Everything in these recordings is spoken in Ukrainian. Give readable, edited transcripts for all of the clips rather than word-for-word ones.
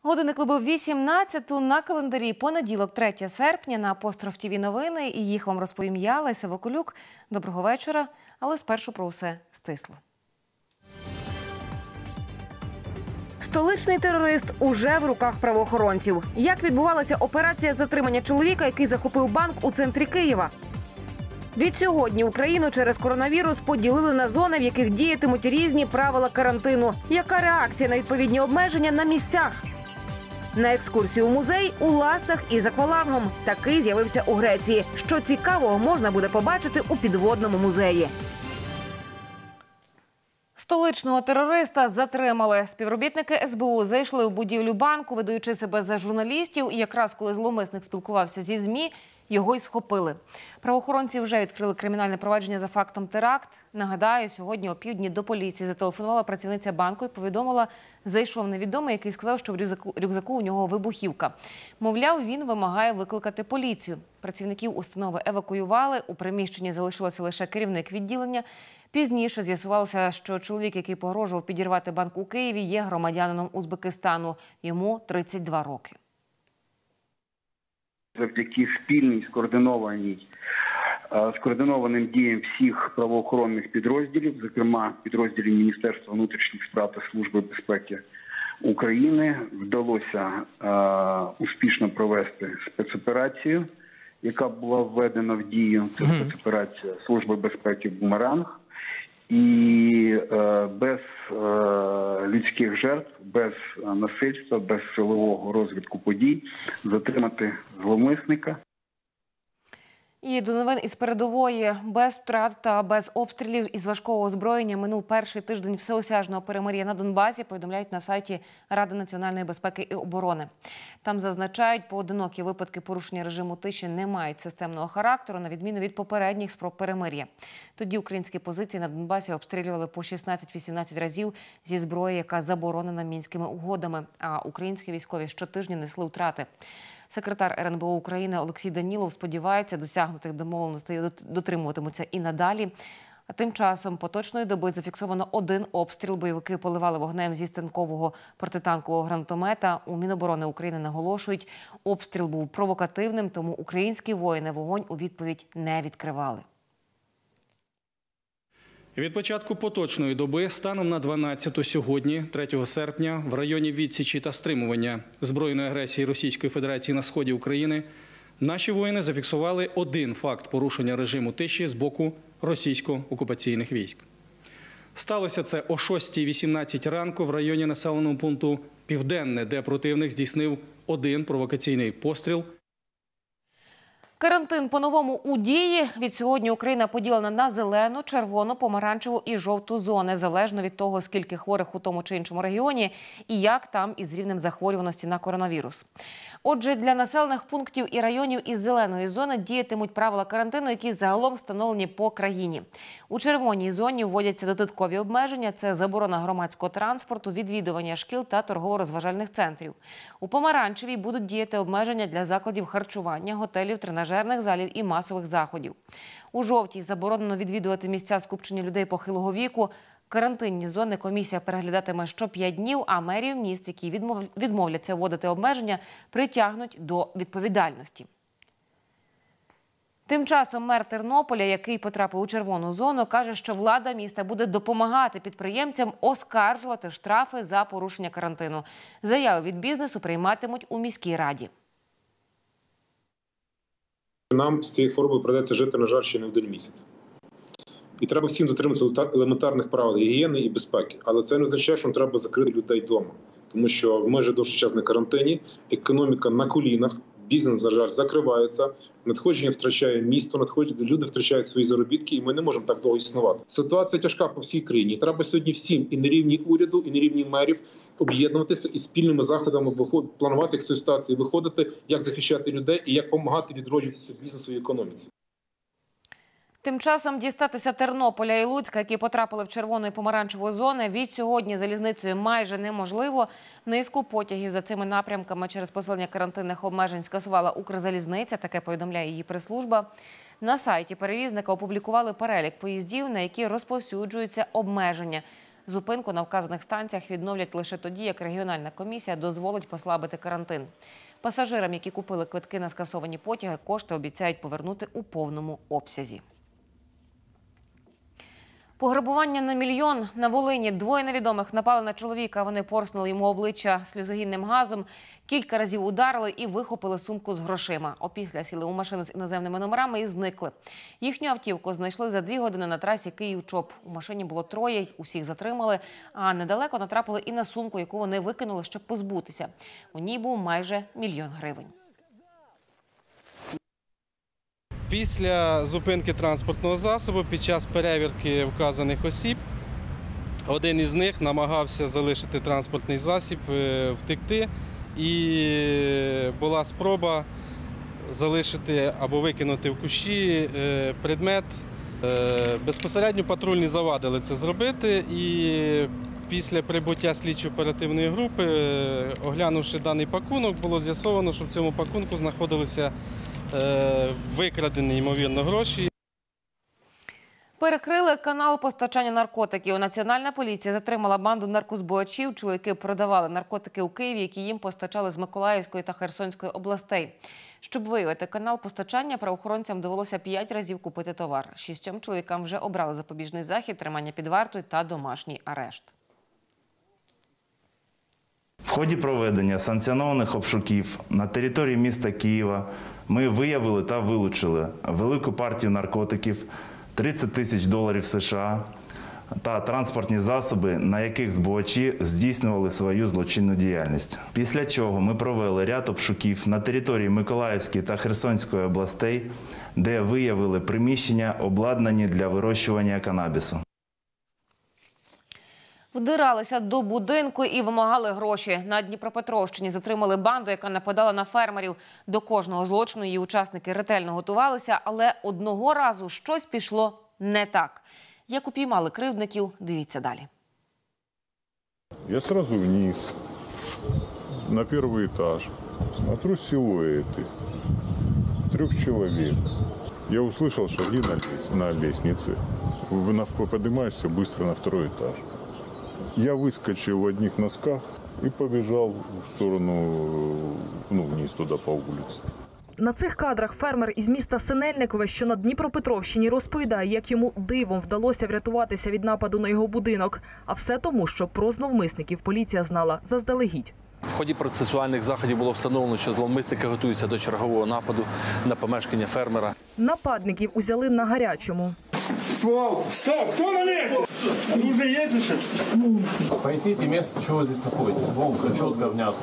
Годинник вибив 18-ту, на календарі понеділок, 3 серпня, на Апостроф ТВ новини. І їх вам розповім я, Леся Вакулюк. Доброго вечора, але спершу про усе стисло. Столичний терорист уже в руках правоохоронців. Як відбувалася операція затримання чоловіка, який захопив банк у центрі Києва? Відсьогодні Україну через коронавірус поділили на зони, в яких діятимуть різні правила карантину. Яка реакція на відповідні обмеження на місцях? На екскурсію у музей у Ластах із аквалангом. Такий з'явився у Греції. Що цікавого можна буде побачити у підводному музеї. Столичного терориста затримали. Співробітники СБУ зайшли в будівлю банку, видаючи себе за журналістів. І якраз коли зловмисник спілкувався зі ЗМІ, його й схопили. Правоохоронці вже відкрили кримінальне провадження за фактом теракт. Нагадаю, сьогодні о півдні до поліції зателефонувала працівниця банку і повідомила, зайшов невідомий, який сказав, що в рюкзаку у нього вибухівка. Мовляв, він вимагає викликати поліцію. Працівників установи евакуювали, у приміщенні залишилося лише керівник відділення. Пізніше з'ясувалося, що чоловік, який погрожував підірвати банк у Києві, є громадянином Узбекистану. Йому 32 роки. Завдяки спільній, скоординованим діям всіх правоохоронних підрозділів, зокрема підрозділів Міністерства внутрішніх справ та Служби безпеки України, вдалося успішно провести спецоперацію, яка була введена в дію. Це спецоперація Служби безпеки «Бумеранг». І без людських жертв, без насильства, без силового розвитку подій затримати зловмисника. І до новин із передової. Без втрат та без обстрілів із важкого озброєння минув перший тиждень всеосяжного перемир'я на Донбасі, повідомляють на сайті Ради національної безпеки і оборони. Там зазначають, поодинокі випадки порушення режиму тиші не мають системного характеру, на відміну від попередніх спроб перемир'я. Тоді українські позиції на Донбасі обстрілювали по 16-18 разів зі зброї, яка заборонена Мінськими угодами, а українські військові щотижня несли втрати. Секретар РНБО України Олексій Данілов сподівається, досягнутих домовленостей дотримуватимуться і надалі. А тим часом поточної доби зафіксовано 1 обстріл. Бойовики поливали вогнем зі станкового протитанкового гранатомета. У Міноборони України наголошують, обстріл був провокативним, тому українські воїни вогонь у відповідь не відкривали. Від початку поточної доби станом на 12-ту сьогодні, 3 серпня, в районі відсічі та стримування збройної агресії Російської Федерації на сході України наші воїни зафіксували 1 факт порушення режиму тиші з боку російсько-окупаційних військ. Сталося це о 6:18 ранку в районі населеного пункту Південне, де противник здійснив 1 провокаційний постріл. Карантин по-новому у дії. Відсьогодні Україна поділена на зелену, червону, помаранчеву і жовту зони, залежно від того, скільки хворих у тому чи іншому регіоні і як там із рівнем захворюваності на коронавірус. Отже, для населених пунктів і районів із зеленої зони діятимуть правила карантину, які загалом встановлені по країні. У червоній зоні вводяться додаткові обмеження – це заборона громадського транспорту, відвідування шкіл та торгово-розважальних центрів. У помаранчевій будуть діяти обмеження для закладів харчування, готелів, тренажерних залів і масових заходів. У жовтій заборонено відвідувати місця скупчення людей похилого віку. Карантинні зони комісія переглядатиме що 5 днів, а мерів міст, які відмовляться вводити обмеження, притягнуть до відповідальності. Тим часом мер Тернополя, який потрапив у червону зону, каже, що влада міста буде допомагати підприємцям оскаржувати штрафи за порушення карантину. Заяви від бізнесу прийматимуть у міській раді. Нам з цією хворобою придеться жити, на жаль, ще не 1 місяць. І треба всім дотримуватися елементарних правил гігієни і безпеки. Але це не означає, що треба закрити людей вдома. Тому що ми вже довший час на карантині, економіка на колінах, бізнес, на жаль, закривається, надходження втрачає місто, люди втрачають свої заробітки, і ми не можемо так довго існувати. Ситуація тяжка по всій країні. Треба сьогодні всім, і на рівні уряду, і на рівні мерів, об'єднуватися і спільними заходами планувати цю ситуацію, виходити, як захищати людей і як допомагати відроджуватися бізнесу і економіці. Тим часом дістатися Тернополя і Луцька, які потрапили в червону і помаранчеву зони, від сьогодні залізницею майже неможливо. Низку потягів за цими напрямками через посилення карантинних обмежень скасувала Укрзалізниця, таке повідомляє її прес-служба. На сайті перевізника опублікували перелік поїздів, на які розповсюджуються обмеження. Зупинку на вказаних станціях відновлять лише тоді, як регіональна комісія дозволить послабити карантин. Пасажирам, які купили квитки на скасовані потяги, кошти обіцяють повернути у повному обсязі. Пограбування на мільйон. На Волині двоє невідомих напали на чоловіка. Вони порснули йому обличчя сльозогінним газом, кілька разів ударили і вихопили сумку з грошима. Опісля сіли у машину з іноземними номерами і зникли. Їхню автівку знайшли за 2 години на трасі Київ-Чоп. У машині було 3, усіх затримали, а недалеко натрапили і на сумку, яку вони викинули, щоб позбутися. У ній був майже 1 мільйон гривень. Після зупинки транспортного засобу під час перевірки вказаних осіб один із них намагався залишити транспортний засіб, втекти, і була спроба залишити або викинути в кущі предмет. Безпосередньо патрульні завадили це зробити, і після прибуття слідчо-оперативної групи, оглянувши даний пакунок, було з'ясовано, що в цьому пакунку знаходилися викрадені, ймовірно, гроші. Перекрили канал постачання наркотиків. Національна поліція затримала банду наркозбувачів. Чоловіки продавали наркотики у Києві, які їм постачали з Миколаївської та Херсонської областей. Щоб виявити канал постачання, правоохоронцям довелося 5 разів купити товар. 6 чоловікам вже обрали запобіжний захід, тримання під вартою та домашній арешт. В ході проведення санкціонованих обшуків на території міста Києва ми виявили та вилучили велику партію наркотиків, $30 тисяч США та транспортні засоби, на яких збувачі здійснювали свою злочинну діяльність. Після чого ми провели ряд обшуків на території Миколаївської та Херсонської областей, де виявили приміщення, обладнані для вирощування канабісу. Вдиралися до будинку і вимагали гроші. На Дніпропетровщині затримали банду, яка нападала на фермерів. До кожного злочину її учасники ретельно готувалися, але одного разу щось пішло не так. Як упіймали кривдників, дивіться далі. Я сразу вниз, на 1-й этаж. Смотрю силуэты 3 человек. Я услышал шаги на лестнице. Поднимаешься быстро на 2-й этаж. Я выскочил в одних носках и побежал в сторону, вниз туда по улице. На цих кадрах фермер із міста Синельникове, що на Дніпропетровщині, розповідає, як йому дивом вдалося врятуватися від нападу на його будинок. А все тому, що про зловмисників поліція знала заздалегідь. В ході процесуальних заходів було встановлено, що зловмисники готуються до чергового нападу на помешкання фермера. Нападників узяли на гарячому. Ствол! Стоп! Кто на месте? Оружие есть еще? Поясните место, чего вы здесь находитесь. Громко, четко, внятно.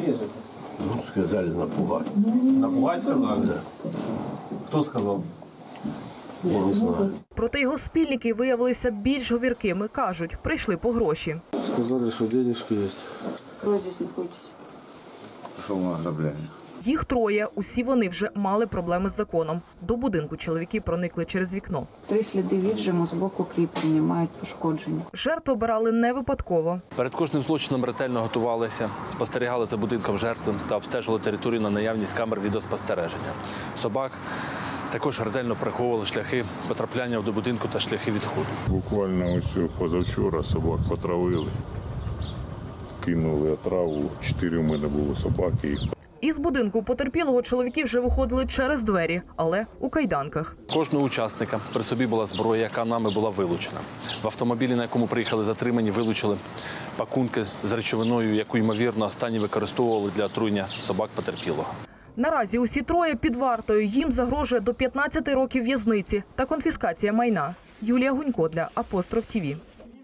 Сказали напугать. Напугать сказали? Да. Кто сказал? Я не знаю. Проте його спільники виявилися більш говіркими. Кажуть, прийшли по гроші. Сказали, что денежки есть. Вы здесь находитесь? Пришел на ограбление. Їх 3, усі вони вже мали проблеми з законом. До будинку чоловіки проникли через вікно. 3 сліди віджиму з боку кріплення, мають пошкодження. Жертв обирали не випадково. Перед кожним злочином ретельно готувалися, спостерігали за будинком жертви та обстежували територію на наявність камер відеоспостереження. Собак також ретельно приховували шляхи потрапляння до будинку та шляхи відходу. Буквально ось позавчора собак потравили, кинули отраву. 4 у мене було собаки. Із будинку потерпілого чоловіки вже виходили через двері, але у кайданках. Кожного учасника при собі була зброя, яка нами була вилучена. В автомобілі, на якому приїхали затримані, вилучили пакунки з речовиною, яку, ймовірно, останні використовували для отруєння собак потерпілого. Наразі усі 3 під вартою. Їм загрожує до 15 років в'язниці та конфіскація майна. Юлія Гунько для Апостроф ТІВІ.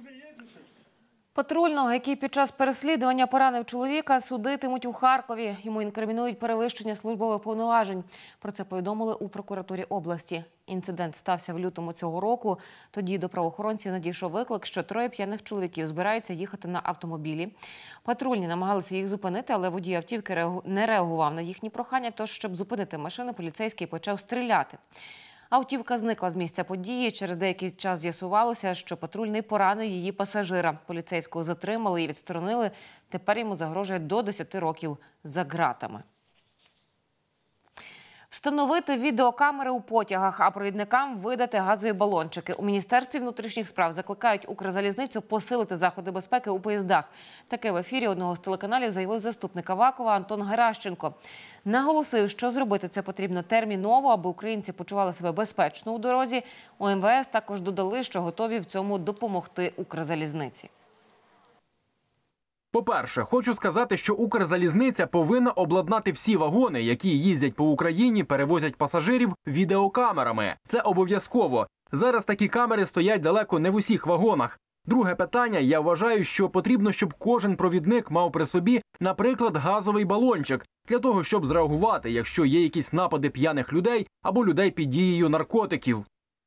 Патрульного, який під час переслідування поранив чоловіка, судитимуть у Харкові. Йому інкримінують перевищення службових повноважень. Про це повідомили у прокуратурі області. Інцидент стався в лютому цього року. Тоді до правоохоронців надійшов виклик, що 3 п'яних чоловіків збираються їхати на автомобілі. Патрульні намагалися їх зупинити, але водій автівки не реагував на їхні прохання, тож, щоб зупинити машину, поліцейський почав стріляти. Автівка зникла з місця події. Через деякий час з'ясувалося, що патрульний поранив її пасажира. Поліцейського затримали і відсторонили. Тепер йому загрожує до 10 років за ґратами. Встановити відеокамери у потягах, а провідникам видати газові балончики. У Міністерстві внутрішніх справ закликають Укрзалізницю посилити заходи безпеки у поїздах. Таке в ефірі одного з телеканалів заявив заступник Авакова Антон Геращенко. Наголосив, що зробити це потрібно терміново, аби українці почували себе безпечно у дорозі. У МВС також додали, що готові в цьому допомогти Укрзалізниці. По-перше, хочу сказати, що Укрзалізниця повинна обладнати всі вагони, які їздять по Україні, перевозять пасажирів, відеокамерами. Це обов'язково. Зараз такі камери стоять далеко не в усіх вагонах. Друге питання, я вважаю, що потрібно, щоб кожен провідник мав при собі, наприклад, газовий балончик, для того, щоб зреагувати, якщо є якісь напади п'яних людей або людей під дією наркотиків.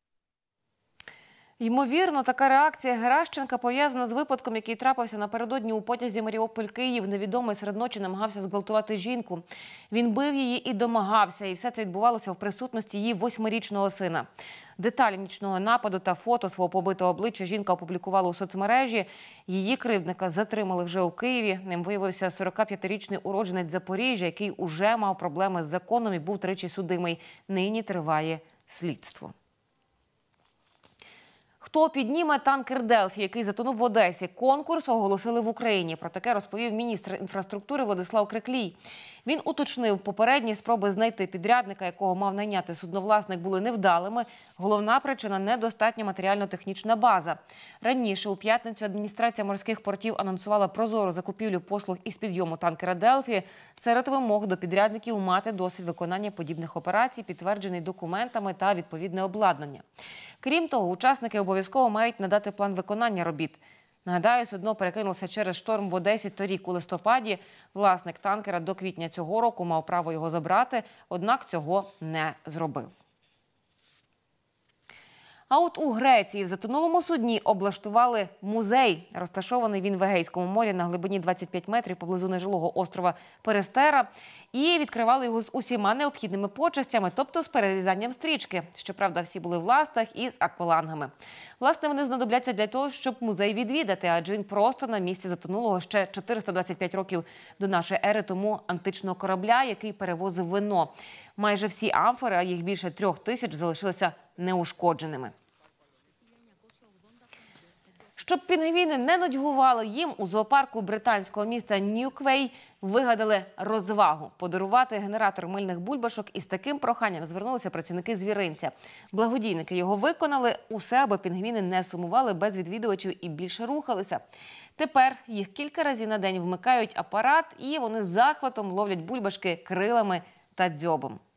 Ймовірно, така реакція Геращенка пов'язана з випадком, який трапився напередодні у потязі Маріуполь-Київ. Невідомий серед ночі намагався зґвалтувати жінку. Він бив її і домагався, і все це відбувалося в присутності її 8-річного сина. Деталі нічного нападу та фото свого побитого обличчя жінка опублікувала у соцмережі. Її кривдника затримали вже у Києві. Ним виявився 45-річний уродженець Запоріжжя, який уже мав проблеми з законом і був тричі судимий. Нині триває слідство. Хто підніме танкер «Делфі», який затонув в Одесі? Конкурс оголосили в Україні. Про таке розповів міністр інфраструктури Владислав Криклій. Він уточнив, попередні спроби знайти підрядника, якого мав найняти судновласник, були невдалими. Головна причина – недостатня матеріально-технічна база. Раніше у п'ятницю адміністрація морських портів анонсувала прозору закупівлю послуг із підйому танкера «Делфі». Серед вимог до підрядників мати досвід виконання подібних операцій, підтверджений документами та відповідне обладнання. Крім того, учасники обов'язково мають надати план виконання робіт. Нагадаю, судно перекинулося через шторм в Одесі торік у листопаді. Власник танкера до квітня цього року мав право його забрати, однак цього не зробив. А от у Греції в затонулому судні облаштували музей. Розташований він в Егейському морі на глибині 25 метрів поблизу нежилого острова Перестера. І відкривали його з усіма необхідними почестями, тобто з перерізанням стрічки. Щоправда, всі були в ластах і з аквалангами. Власне, вони знадобляться для того, щоб музей відвідати, адже він просто на місці затонулого ще 425 років до нашої ери тому античного корабля, який перевозив вино. Майже всі амфори, а їх більше 3000, залишилися неушкодженими. Щоб пінгвіни не нудьгували, їм у зоопарку британського міста Ньюквей вигадали розвагу – подарувати генератор мильних бульбашок. І з таким проханням звернулися працівники звіринця. Благодійники його виконали усе, аби пінгвіни не сумували без відвідувачів і більше рухалися. Тепер їх кілька разів на день вмикають апарат, і вони з захватом ловлять бульбашки крилами та дзьобом.